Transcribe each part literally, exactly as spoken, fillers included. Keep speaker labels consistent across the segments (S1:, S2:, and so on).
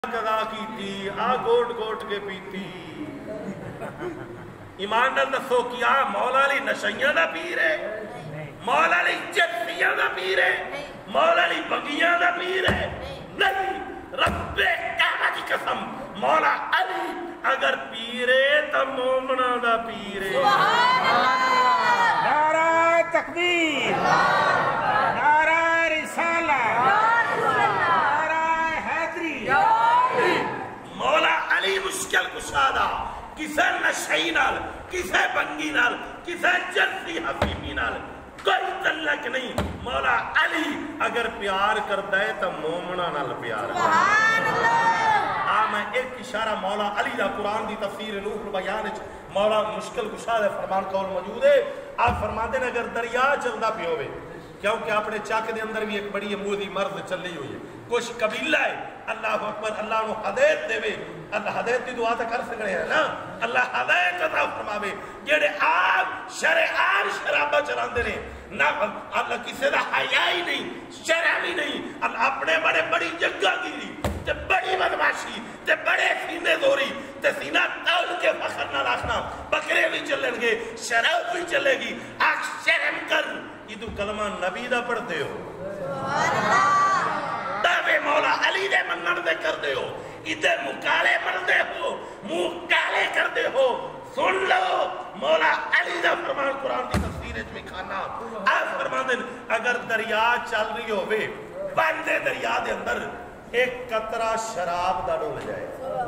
S1: قضا کی تھی آ گوٹ گوٹ کے پیتی ایمان نال دسو کیا مولا علی نشیاں دا پیر ہے مولا علی جتیاں دا پیر ہے مولا علی بگیاں دا پیر ہے نہیں رب کعبہ کی قسم مولا علی اگر پیرے تا مومنہ دا پیرے
S2: نعرہ تکبیر نعرہ رسالہ نعرہ حیدری
S1: مولا علی مشکل کشادہ کسے نشئی نال کسے بنگی نال کسے جنسی حفیمی نال کوئی تعلق نہیں مولا علی اگر پیار کرتا ہے تو مومنہ نال پیار کرتا ہے آ میں ایک اشارہ مولا علی دا قرآن دی تفسیر روح البیان مولا مشکل کشادہ فرمان قول موجود ہے آپ فرماتے ہیں اگر دریا چلدا پہ ہوئے کیونکہ اپنے چاک دے اندر بھی ایک بڑی موذی مرد چلی ہوئی ہے کچھ قبیلہ ہے اللہ اکبر اللہ نو ہدایت دے وے اللہ ہدایت دی دعا تے کر سکنے ہیں نا اللہ ہدایت عطا فرماوے جڑے آپ شرعان شرابہ چلاندے نے نہ اللہ کسے دا حیا ہی نہیں شرع بھی نہیں اللہ اپنے بڑے بڑی جگہ گیری تے بڑی بدماشی تے بڑے سینے دوری تے سینہ تول کے فخر نہ رکھنا بکرے بھی چلیں گے شراب بھی چلے گی آگ شرم کر یہ تو کلمہ نبی دا پڑھتے ہو دعوے مولا علی دے منن دے کر دے ہو ادھر مکالے مر دے ہو مکالے کر دے ہو سن لو مولا علی دا فرمان قرآن کی تفسیر میں کھانا آپ فرمان دیں اگر دریا چل رہی ہو بے باندے دریا دے اندر ایک قطرہ شراب دا ڈول جائے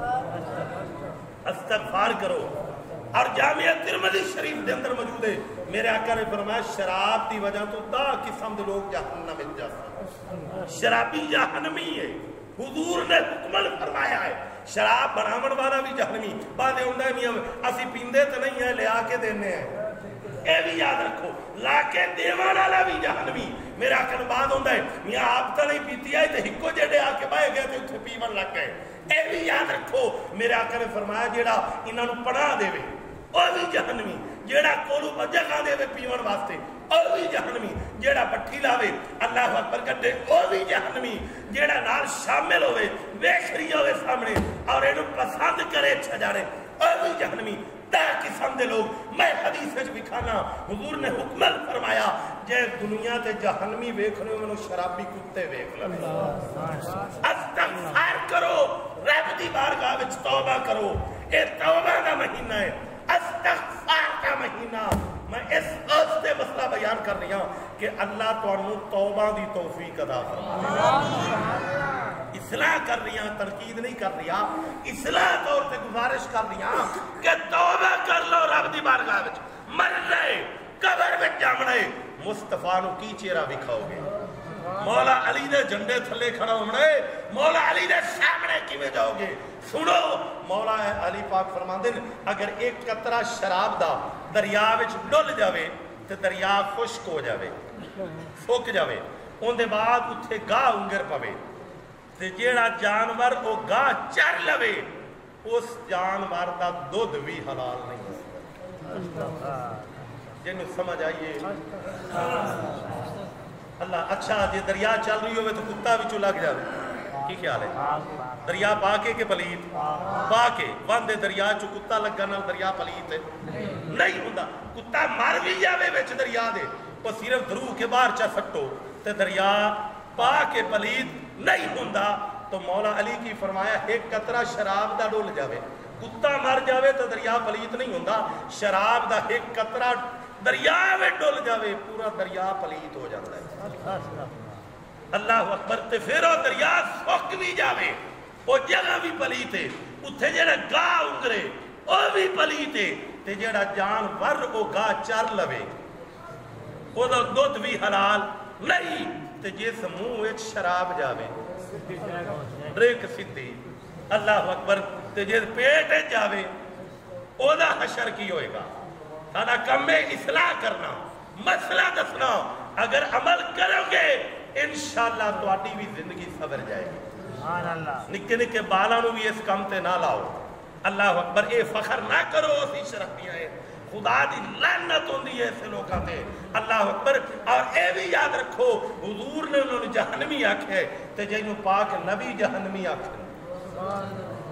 S1: استغفار کرو اور جامعہ ترمذی شریف دے اندر موجود ہے میرے آقا نے فرمایا شراب دی وجہ تو دا قسم دے لوگ جہنم میں جا شرابی جہنمی ہے حضور نے حکمل فرمایا ہے شراب بنامن والا بھی جہنمی بعد ہوندہ ہے میاں اسی پیندے تو نہیں ہے لے آکے دینے ہیں اے بھی یاد رکھو لاکے دیوان والا بھی جہنمی میرا آقا نے بعد ہوندہ ہے میاں آپ تا نہیں پیتی آئی تو ہکو جڑے آکے بائے گئے تو اتھے پیمن لگ گئے اے بھی یاد رکھو میرے آقا نے فرمایا جیڑا انہاں نو پڑھا دے وے اور بھی جہنمی جیڑا کولو بجا کھا دے وے پیمن واسطے اور بھی جہنمی جیڑا پٹھی لاوے اللہ اکبر کٹے اور بھی جہنمی جیڑا نال شامل ہوئے ویکھری ہوئے سامنے اور انہوں پسند کرے اچھا جانے اور بھی جہنمی تا قسم دے لوگ میں حدیث وچ بھی کھانا حضور نے حکمل فرمایا جے دنیا تے جہنمی ویکھنے میں شرابی کتے ویکھ لے استغفار کرو رب دی بارگاہ وچ توبہ کرو اے توبہ دا مہینہ ہے استغفار کا مہینہ میں اس واسطے مسئلہ بیان کر رہی ہوں کہ اللہ تانوں توبہ دی توفیق عطا فرمائے اصلاح کر رہی ہوں تنقید نہیں کر رہی ہوں اصلاح طور سے گزارش کر رہی ہوں کہ توبہ کر لو رب دی بارگاہ وچ مر رہے قبر وچ جامنے مصطفیٰ نو کی چہرہ دکھاؤ گے مولا علی دے جھنڈے تھلے کھڑا ہونے مولا علی دے سامنے کیویں جاؤ گے سنو مولا علی پاک فرماندے اگر ایک قطرہ شراب دا دریا وچ ڈل جاوے تے دریا خشک ہو جاوے سوک جاوے ان دے بعد اتھے گاہ انگر پوے تے جیڑا جانور او گاہ چر لوے اس جانور دا دودھ بھی حلال نہیں جنہوں سمجھ آئیے اللہ اچھا جی دریا چل رہی ہوئے تو کتا بھی چو لگ جاوے کی خیال ہے دریا پاکے کے پلیت پاکے واندے دریا چو کتا لگا نال دریا پلیت ہے نہیں ہوندہ کتا مار بھی جاوے ویچ دریا دے وہ صرف درو کے بار چا سٹو تے دریا پاکے پلیت نہیں ہوندہ تو مولا علی کی فرمایا ایک قطرہ شراب دا ڈول جاوے کتا مر جاوے تو دریا پلیت نہیں ہوندہ شراب دا ایک قطرہ دریا میں ڈول جاوے پورا دریا پلیت ہو جاتا ہے اللہ اکبر تے پھر وہ دریا سوک بھی جاوے وہ جگہ بھی پلیتے اتھے جڑا گاہ انگرے وہ بھی پلیتے تے جڑا جانور وہ گاہ چر لوے وہ دودھ بھی حلال نہیں تے جس منہ وچ شراب جاوے ڈرک سدھی اللہ اکبر تے جس پیٹ جاوے او دا حشر کی ہوئے گا سادہ کم میں اصلاح کرنا مسئلہ دسنا اگر عمل کرو گے انشاءاللہ تو آٹی بھی زندگی سبر جائے گی نکے نکے بالانو بھی اس کام تے نہ لاؤ اللہ اکبر اے فخر نہ کرو اسی شرفیاں ہیں خدا دی لعنت ہوندی ہے ایسے لوگاں تے اللہ اکبر اور اے بھی یاد رکھو حضور نے انہوں نے جہنمی آکھے تے جنہوں پاک نبی جہنمی آکھے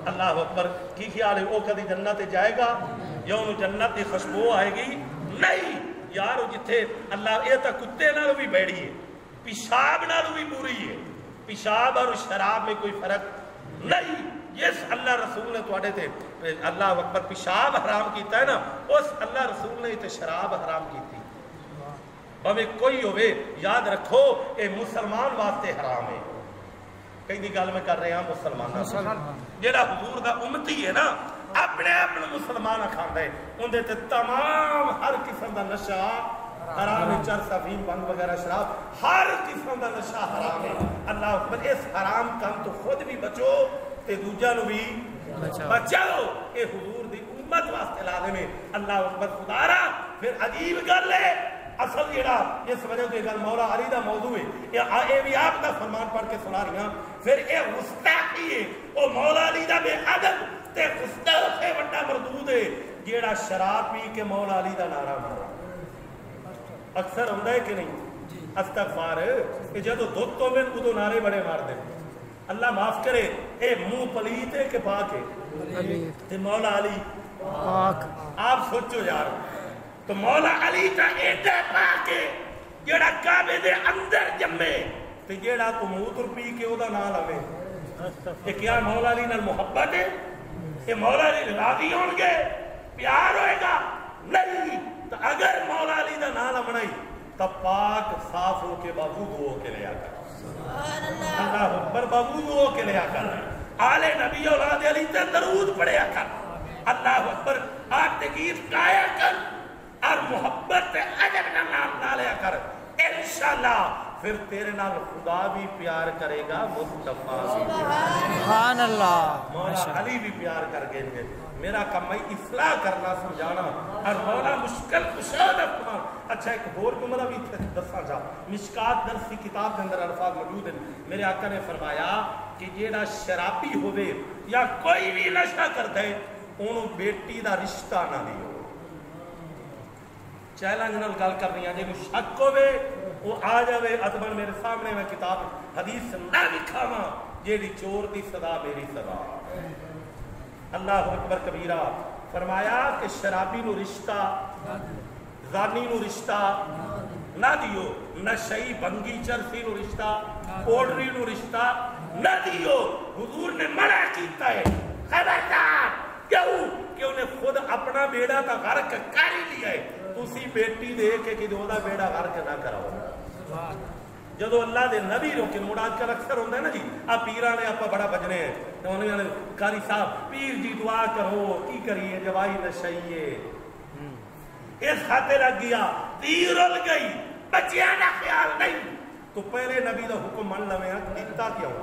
S1: اللہ اکبر کی خیال ہے وہ کدی جنت جائے گا یا انہوں جنت کی خوشبو آئے گی؟ نہیں یار وہ جتھے اللہ یہ تو کتے نال بھی بیڑی ہے پیشاب نال بھی بری ہے پیشاب اور شراب میں کوئی فرق نہیں یس اللہ رسول نے تواڈے تے اللہ اکبر پیشاب حرام کیتا ہے نا اس اللہ رسول نے تے شراب حرام کیتی بھویں کوئی ہوئے یاد رکھو اے مسلمان واسطے حرام ہے کئی دی گل میں کر رہے ہیں مسلمان جیڑا حضور دا امتی ہے نا اپنے اپنے مسلمان کھاندا ہے اندے تے تمام ہر قسم دا نشہ حرام ہے چرس افیم بنگ وغیرہ شراب ہر قسم دا نشہ حرام ہے اللہ اکبر اس حرام کام تو خود بھی بچو تے دوجا نو بھی بچاؤ اے حضور دی امت واسطے لازم ہے اللہ اکبر خدا را پھر عجیب گل ہے اصل جڑا اس وجہ سے گل مولا علی دا موضوع ہے اے بھی آپ دا فرمان پڑھ کے سنا رہی ہاں پھر اے گستاخی ہے او مولا علی دا بے ادب تے گستاخی بڑا مردود ہے جیڑا شراب پی کے مولا علی دا نعرہ مارا اکثر ہوندا ہے کہ نہیں استغفار کہ جدو دھت تو میں ادو نعرے بڑے مار دے اللہ معاف کرے اے منہ پلیت ہے کہ پاک ہے تے مولا علی پاک آپ سوچو یار تو مولا علی تا ایڈا پاک ہے جیڑا کعبے دے اندر جمے تے جیڑا تو موتر پی کے او دا نام لوے کہ کیا مولا علی نال محبت ہے کہ مولا علی راضی ہون گے پیار ہوئے گا نہیں تو اگر مولا علی دا نام لمنائی تب پاک صاف ہو کے باوضو ہو کے لیا کر اللہ اکبر باوضو ہو کے لیا کر آل نبی اولاد علی تے درود پڑھیا کر اللہ اکبر آپ تے گیت گایا کر اور محبت ادب نہ نام نہ لیا کر انشاءاللہ پھر تیرے نال خدا بھی پیار کرے گا مصطفیٰ سبحان اللہ مولا علی بھی پیار کر گئے گے میرا کام میں اصلاح کرنا سمجھانا اور مولا مشکل کشاد اپنا اچھا ایک اور جملہ بھی دسا جا مشکات درس کی کتاب کے اندر الفاظ موجود ہیں میرے آقا نے فرمایا کہ جیڑا شرابی ہوئے یا کوئی بھی نشہ کر دے انہوں بیٹی دا رشتہ نہ دیو چیلنج نال گل کرنی ہے جی شک ہوئے وہ آ جاوے ادبن میرے سامنے میں کتاب حدیث نہ لکھاواں جیڑی چور دی صدا میری صدا اللہ اکبر کبیرہ فرمایا کہ شرابی نو رشتہ زانی نو رشتہ نہ دیو نشئی بنگی چرسی نو رشتہ کوڑری نو رشتہ نہ دیو حضور نے منع کیتا ہے خبردار کیوں کہ انہیں خود اپنا بیڑا تا غرق کر ہی لیا ہے تسی بیٹی دے کے کہ دو دا بیڑا غرق نہ کراؤ جدو اللہ دے نبی روکے مراد کر اکثر ہوندہ ہے نا جی آپ پیران نے آپ بڑا بجنے ہیں تو انہوں نے قاری صاحب پیر جی دعا کرو کی کریے جوائی نشائیے اس خاطر لگ گیا تیر ال گئی بچیاں نہ خیال نہیں تو پہلے نبی دا حکم من لویں دیتا کیوں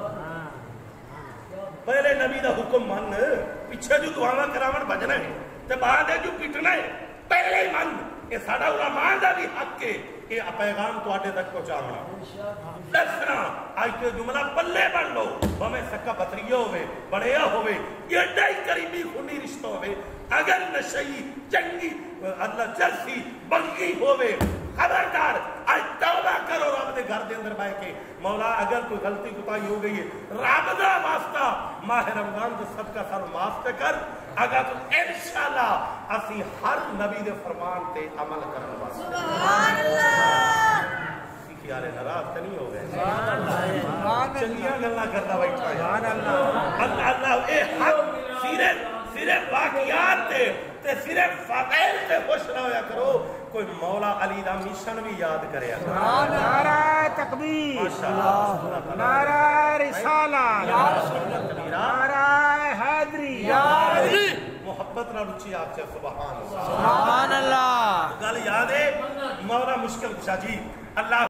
S1: پہلے نبی دا حکم من پیچھے جو دعاواں کراون بجنا ہے تے بعد جو پٹنا ہے پہلے ہی من یہ ساڑا علماء دا بھی حق ہے کہ پیغام تو آٹے تک پہنچانا دسنا آج کے جملہ پلے بڑھ لو ہمیں سکا بطریہ ہوئے بڑیا ہوئے یہ ڈائی قریبی خونی رشتہ ہوئے اگر نشئی چنگی اللہ چرسی بنگی ہوئے خبردار آج توبہ کرو رب دے گھر دے اندر بائے کے مولا اگر کوئی غلطی کتائی ہو گئی ہے رب دا واسطہ ماہ رمضان دے صدقہ سارو معاف کر اگر تو انشاءاللہ اسی ہر نبی دے فرمان تے عمل کرنے واسطے سبحان اللہ خیالے نراز تے نہیں ہو گئے چنگیاں گلنا کرنا بیٹھا ہے اللہ اللہ اے حق صرف صرف باقیات تے تے صرف فضائل تے خوش نہ ہویا کرو کوئی مولا علی دا مشن بھی یاد کرے
S2: نعرہ تکبیر نعرہ رسالہ نعرہ حیدری
S1: محبت نہ رچی آپ سے سبحان اللہ
S2: سبحان اللہ
S1: گل یاد ہے مولا مشکل کشا جی اللہ